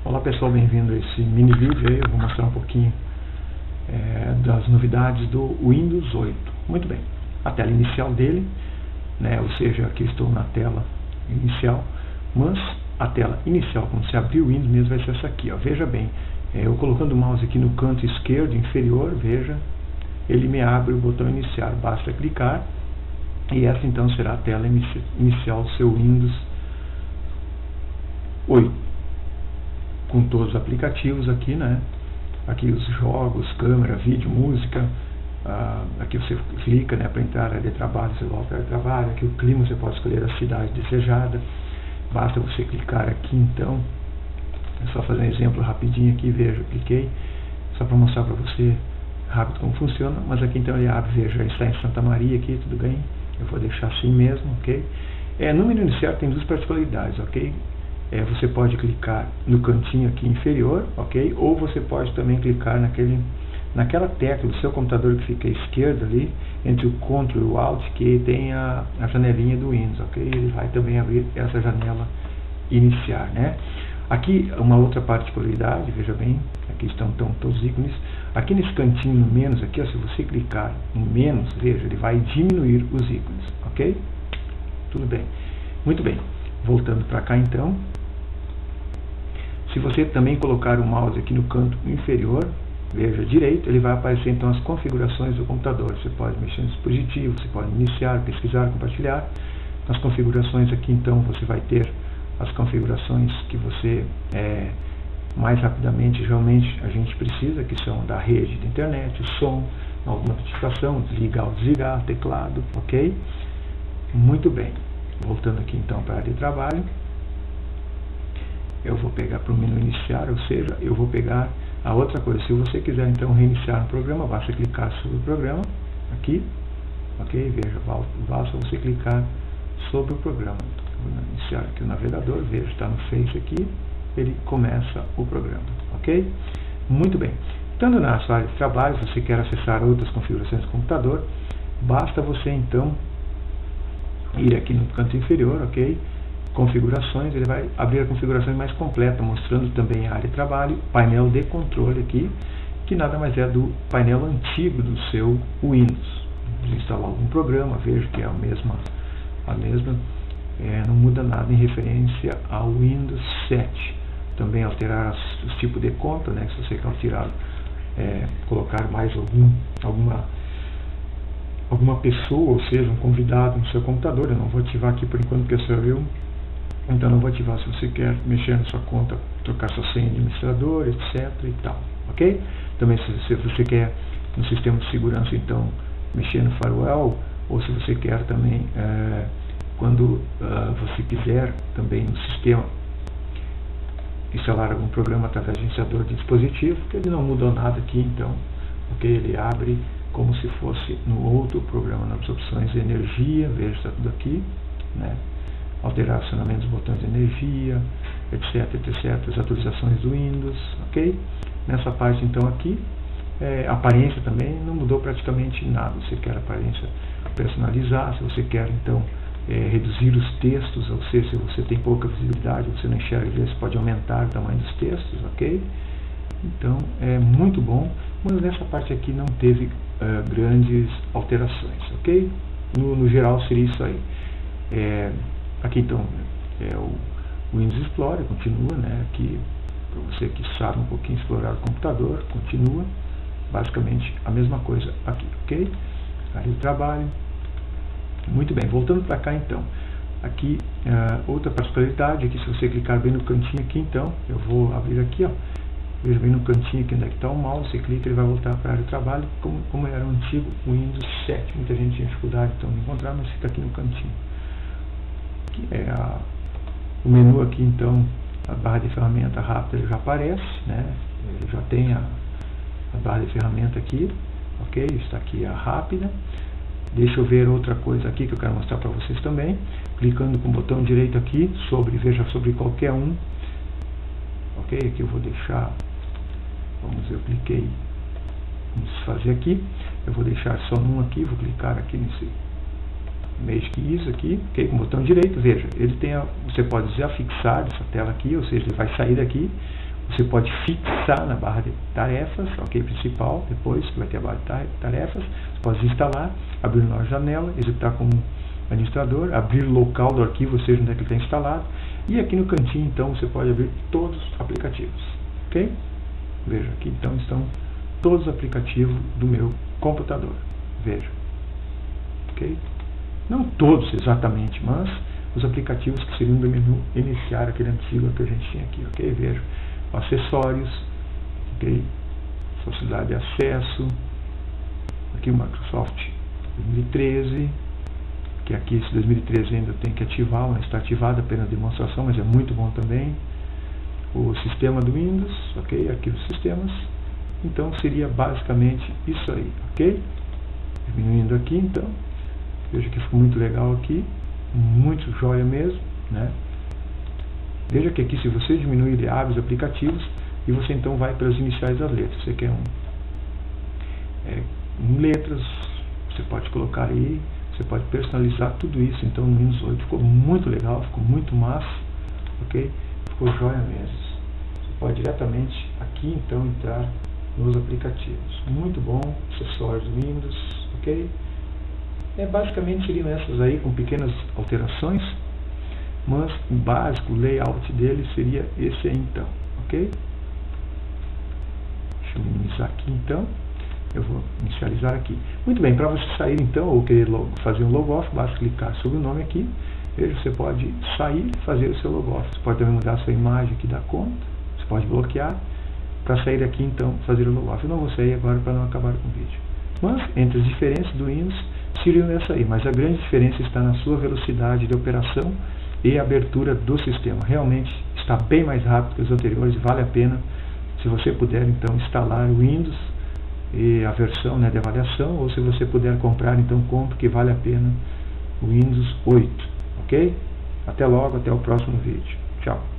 Olá pessoal, bem-vindo a esse mini vídeo aí. Eu vou mostrar um pouquinho das novidades do Windows 8. Muito bem, a tela inicial dele, né, ou seja, aqui estou na tela inicial, mas a tela inicial, quando você abrir o Windows mesmo, vai ser essa aqui, ó. Veja bem, eu colocando o mouse aqui no canto esquerdo inferior, veja, ele me abre o botão iniciar, basta clicar e essa então será a tela inicial do seu Windows 8, com todos os aplicativos aqui, né? Aqui os jogos, câmera, vídeo, música. Aqui você clica, né, para entrar na área de trabalho, você volta à área de trabalho. Aqui o clima, você pode escolher a cidade desejada. Basta você clicar aqui então. É só fazer um exemplo rapidinho aqui, veja, cliquei, só para mostrar para você rápido como funciona. Mas aqui então ele abre, veja, está em Santa Maria aqui, tudo bem? Eu vou deixar assim mesmo, ok? No menu inicial tem duas particularidades, ok? Você pode clicar no cantinho aqui inferior, ok? Ou você pode também clicar naquela tecla do seu computador que fica à esquerda ali, entre o Ctrl e o Alt, que tem a janelinha do Windows, ok? Ele vai também abrir essa janela iniciar, né? Aqui uma outra particularidade, veja bem, aqui estão todos os ícones. Aqui nesse cantinho no menos aqui, ó, se você clicar em menos, veja, ele vai diminuir os ícones, ok? Tudo bem. Muito bem. Voltando para cá então, se você também colocar o mouse aqui no canto inferior, veja direito, ele vai aparecer então as configurações do computador. Você pode mexer no dispositivo, você pode iniciar, pesquisar, compartilhar. Nas configurações aqui então você vai ter as configurações que você mais rapidamente realmente a gente precisa, que são da rede de internet, o som, alguma notificação, desligar ou desligar, teclado, ok? Muito bem. Voltando aqui então para a área de trabalho, eu vou pegar para o menu iniciar, ou seja, eu vou pegar a outra coisa. Se você quiser então reiniciar um programa, basta clicar sobre o programa, aqui, ok? Veja, basta você clicar sobre o programa. Vou iniciar aqui o navegador, veja, está no Face aqui, ele começa o programa, ok? Muito bem. Estando na sua área de trabalho, se você quer acessar outras configurações do computador, basta você então ir aqui no canto inferior, ok? Configurações, ele vai abrir a configuração mais completa, mostrando também a área de trabalho, painel de controle aqui, que nada mais é do painel antigo do seu Windows. Se instalar algum programa, veja que é a mesma, não muda nada em referência ao Windows 7. Também alterar os tipos de conta, né? Se você quer alterar, colocar mais alguma pessoa, ou seja, um convidado no seu computador. Eu não vou ativar aqui por enquanto porque sou eu, então não vou ativar. Se você quer mexer na sua conta, trocar sua senha de administrador, etc e tal, ok? Também se você quer no sistema de segurança, então mexer no firewall, ou se você quer também quando você quiser também no sistema instalar algum programa através de iniciador de dispositivo, que ele não mudou nada aqui, então, ok? Ele abre como se fosse no outro programa. Nas opções de energia, veja, está tudo aqui, né? Alterar acionamento dos botões de energia, etc, as atualizações do Windows, ok? Nessa parte então aqui, aparência também não mudou praticamente nada. Você quer aparência personalizar, se você quer então reduzir os textos, ou seja, se você tem pouca visibilidade, você não enxerga, você pode aumentar o tamanho dos textos, ok? Então é muito bom, mas nessa parte aqui não teve grandes alterações, ok? No geral seria isso aí. Aqui então o Windows Explorer continua, né? Aqui para você que sabe um pouquinho explorar o computador, continua basicamente a mesma coisa aqui, ok? Área de trabalho. Muito bem, voltando para cá então, aqui outra particularidade, aqui se você clicar bem no cantinho aqui então, eu vou abrir aqui, ó, veja bem no cantinho aqui onde é que está o mouse, você clica, ele vai voltar para a área de trabalho, como era o antigo Windows 7, muita gente tinha dificuldade então de encontrar, mas fica aqui no cantinho. Aqui o menu aqui então, a barra de ferramenta rápida ele já aparece, né? Ele já tem a barra de ferramenta aqui, ok? Está aqui a rápida. Deixa eu ver outra coisa aqui que eu quero mostrar para vocês também. Clicando com o botão direito aqui, veja sobre qualquer um. Ok? Aqui eu vou deixar, eu cliquei, vamos fazer aqui. Eu vou deixar só um aqui, vou clicar aqui nesse Magic Keys aqui, ok? Com o botão direito, veja, ele tem você pode desafixar essa tela aqui, ou seja, ele vai sair daqui, Você pode fixar na barra de tarefas, ok, principal, depois vai ter a barra de tarefas, você pode instalar, abrir nova janela, executar como administrador, abrir o local do arquivo, ou seja, onde é que ele está instalado, e aqui no cantinho, então, você pode abrir todos os aplicativos, ok? Veja, aqui então estão todos os aplicativos do meu computador, veja, ok? Não todos exatamente, mas os aplicativos que seriam do menu iniciar, aquele antigo que a gente tinha aqui, ok? Veja, acessórios, ok? Facilidade de acesso, aqui o Microsoft 2013, que aqui esse 2013 ainda tem que ativar, mas está ativado apenas demonstração, mas é muito bom também. O sistema do Windows, ok? Aqui os sistemas. Então seria basicamente isso aí, ok? Diminuindo aqui então, veja que ficou muito legal aqui, muito joia mesmo, né? Veja que aqui, se você diminuir, ele abre os aplicativos e você então vai para as iniciais das letras. Você quer letras, você pode colocar aí, você pode personalizar tudo isso. Então no Windows 8 ficou muito legal, ficou muito massa, ok? Ficou joia mesmo. Você pode diretamente aqui então entrar nos aplicativos. Muito bom, acessórios do Windows, ok? Basicamente seriam essas aí com pequenas alterações. Mas o básico, o layout dele seria esse aí então, ok? Deixa eu minimizar aqui então, eu vou inicializar aqui. Muito bem, para você sair então, ou querer fazer um logoff, basta clicar sobre o nome aqui, veja, você pode sair e fazer o seu logoff. Você pode também mudar a sua imagem aqui da conta, você pode bloquear, para sair aqui então, fazer o logoff. Eu não vou sair agora para não acabar com o vídeo. Mas, entre as diferenças do Windows, seriam essa aí, mas a grande diferença está na sua velocidade de operação e abertura do sistema. Realmente está bem mais rápido que os anteriores e vale a pena, se você puder então instalar o Windows e a versão, né, de avaliação, ou se você puder comprar, então compre, que vale a pena o Windows 8, ok? Até logo, até o próximo vídeo. Tchau.